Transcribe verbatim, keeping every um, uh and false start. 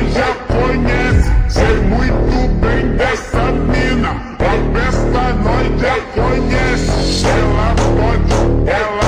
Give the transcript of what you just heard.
nós já conhece. Sei muito bem dessa mina. A festa nós já conhece. Ela pode, ela